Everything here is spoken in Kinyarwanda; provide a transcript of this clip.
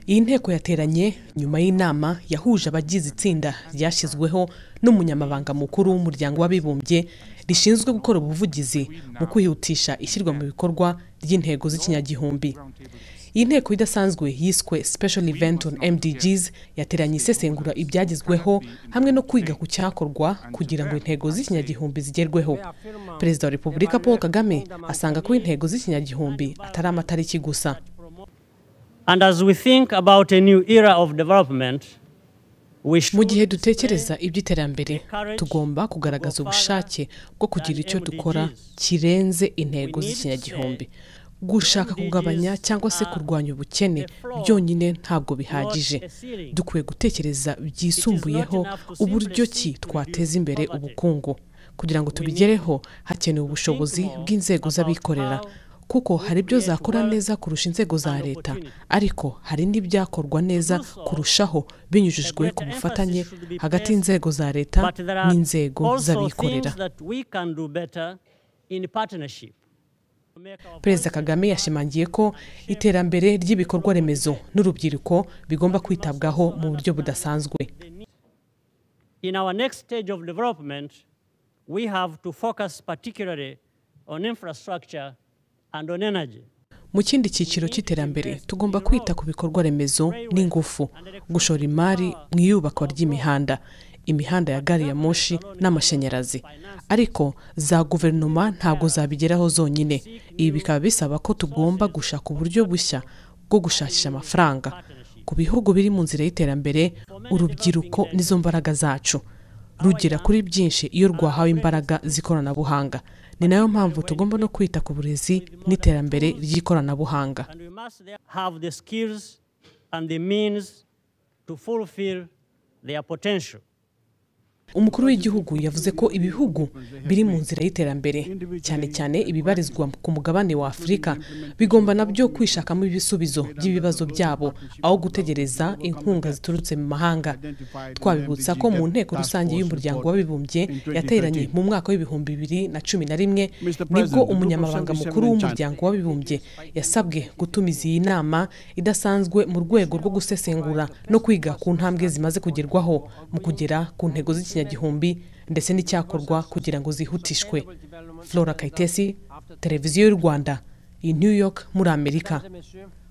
Iyi nteko yateranye nyuma y'inama yahuje abagize itsinda ryashyizweho n'umunyamabanga mukuru w'umuryango w'abibumbye rishinzwe gukora ubuvugizi mu kwihutisha ishyirwa mu bikorwa ry'intego z'ikinyagihumbi. Iyi nteko idasanzwe yiswe Special Event on MDGs yateranye isesengura ibyagezweho hamwe no kwiga ku cyakorwa kugira ngo intego z'ikinyagihumbi zigerweho. Perezida wa Repubulika Paul Kagame asanga ko intego z'ikinyagihumbi atari amatariki gusa. And as we think about a new era of development, mu gihe dutekereza iby'iterambere tugomba kugaragaza ubushake bwo kugira icyo dukora kirenze intego z'ikinyagihumbi. Gushaka kugabanya cyangwa se kurwanya ubukene byonyine ntabwo bihagije. Dukwiye gutekereza byisumbuyeho uburyo ki twateza imbere ubukungu. Kugira ngo tubigereho hakenewe ubushobozi bw'inzego z'abikorera, kuko hari ibyo zakora neza kurusha inzego za leta, ariko hari n'ibyakorwa neza kurushaho binyujijwe ku bufatanye hagati y'inzego za leta n'inzego z'abikorera. Perezida Kagame yashimangiye ko iterambere ry'ibikorwa remezo n'urubyiruko bigomba kwitabwaho mu buryo budasanzwe. In our next stage of development, we have to focus particularly on infrastructure and on energy. Mu kindi cyiciro cy'iterambere tugomba kwita ku bikorwa remezo n'ingufu, gushora imari mu iyubakwa ry'imihanda, imihanda ya gari ya moshi n'amashanyarazi. Ariko za guverinoma ntabwo zabigeraho zonyine. Ibi bikaba bisaba ko tugomba gushaka uburyo bushya bwo gushakisha amafaranga. Ku bihugu biri mu nzira y'iterambere, urubyiruko nizo mbaraga zacu. Rugera kuri byinshi iyo rwahawe imbaraga z'ikoranabuhanga. Ni nayo mpamvu tugomba no kwita ku burezi n'iterambere ry'ikoranabuhanga. Umukuru w'igihugu yavuze ko ibihugu biri mu nzira y'iterambere, cyane cyane ibibarizwa ku mugabane wa Afurika, bigomba nabyo kwishakamo ibisubizo by'ibibazo byabo aho gutegereza inkunga ziturutse mu mahanga. Twabibutsa ko mu nteko rusange y'umuryango w'abibumbye yateranye mu mwaka w'ibihumbi 2011 nibwo umunyamabanga mukuru w'umuryango w'abibumbye yasabwe gutumiza iyi nama idasanzwe mu rwego rwo gusesengura no kwiga ku ntambwe zimaze kugerwaho mu kugera ku ntego z'ikinyagihumbi ndetse n'icyakorwa kugira ngo zihutishwe. Flora Kayitesi, Televiziyo y'u Rwanda, i New York muri Amerika.